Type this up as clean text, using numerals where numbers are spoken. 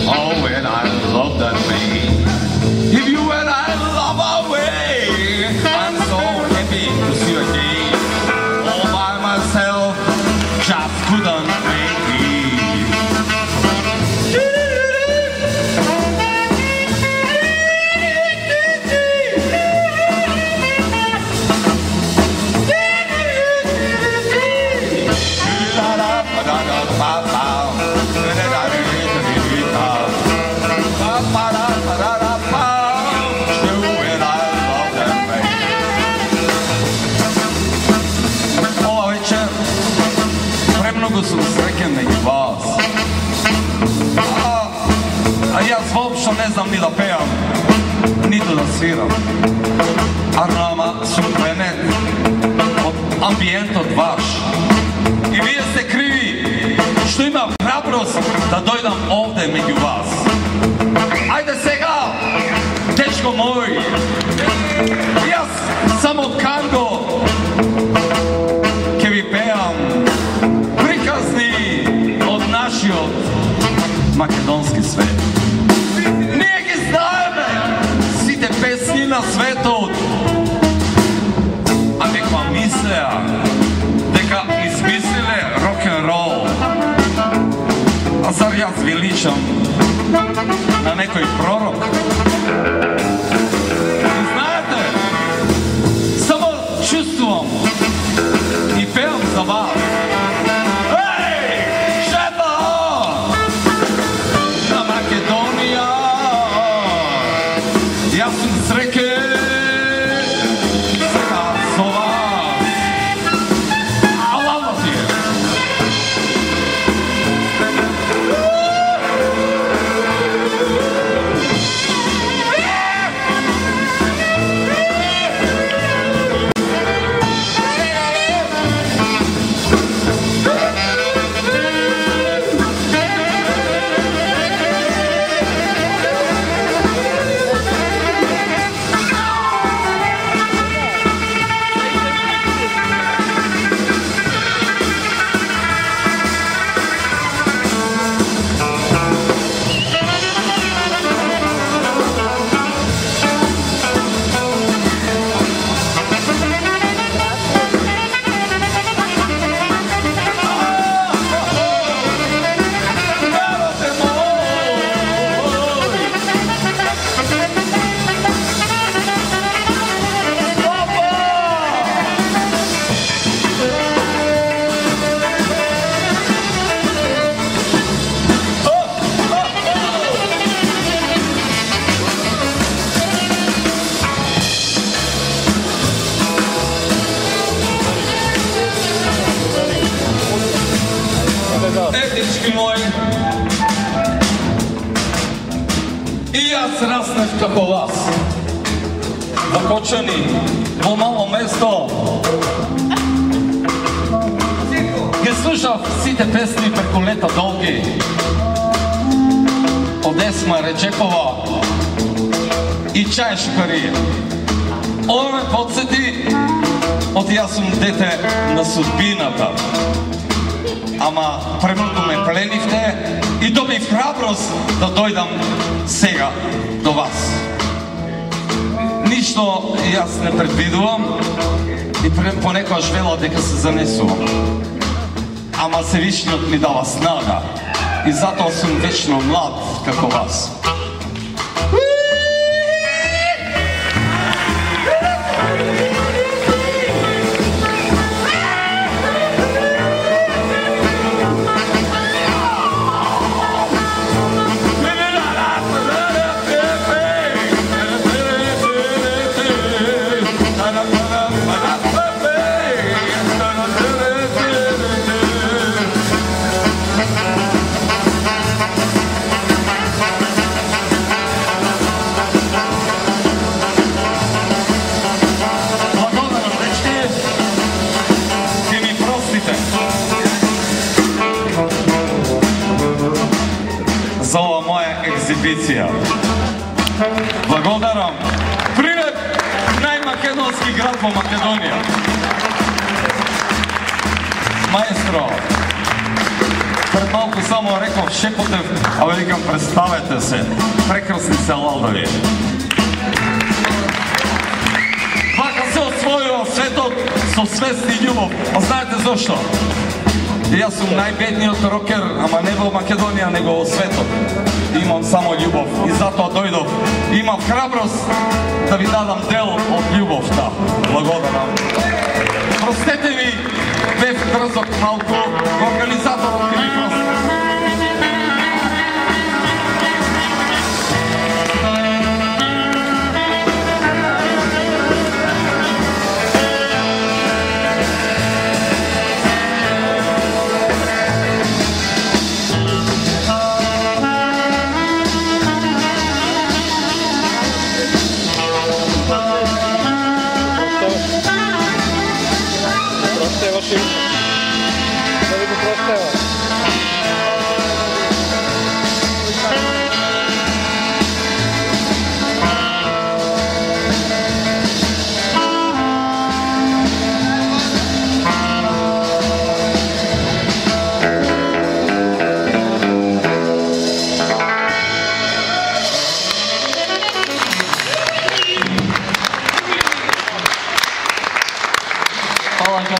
Oh, when I love that way. If you and I love our way, I'm so happy to see you again. All by myself, just couldn't make me. Mnogo sam srećen među vas. A ja uopšte ne znam ni da pevam, niti da sviram. A nama su clarinet od ambijenta od vaš. I vi ste krivi što imam hrabrost da dojdam ovde među vas. Ajde sega, dečko moj, ja sam od Kango, ke vi pevam od naši od makedonski svet. Nije gi znajme si te pesni na svetu, a nekva mislea deka izmislile rock'n'roll. A zar ja zviličam na nekoj prorok? I znate, samo čustvom i pevam za vas. Etnički moj, i ja se rasneš kako vas, zakočeni vo malo mesto, gdje slušav si te pesmi preko leta dolgi, od Esma Rečepova i Čaje Šukarije. Ovo me podsjeti od ja sam dete na sudbiната. Ама премногу ме пленивте и добив храброст да дојдам сега до вас. Ништо јас не предвидувам и понекогаш велам дека се занесувам. Ама Севишниот ми дава снага и затоа сум вечно млад како вас. За ова моја екзибиција. Благодарам. Привет, најмакедонски град во Македонија. Маестро, Пред малко само реков Шепотев, а великам представете се, прекрасни се лалдави. Вака се освоила светот со свест и љубов. А знаете зашто? Јас сум најбедниот рокер, ама не во Македонија, него во светот. Имам само љубов и затоа дојдов. Имам храброст да ви дадам дел од љубовта. Благодарам. Простете ми, бев дрзок малку, организаторот ми прости. Da li mu prosteva?